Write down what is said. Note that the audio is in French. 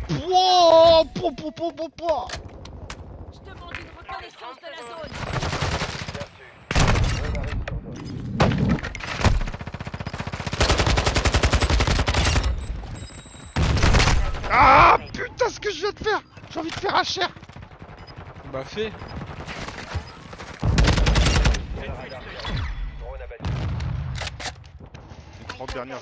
Pouah, pouah, pouah, pouah, pouah, pouah. Je demande une reconnaissance de la zone. Ah putain, ce que je viens de faire. J'ai envie de faire un cher. Bah fais. Les 30 dernières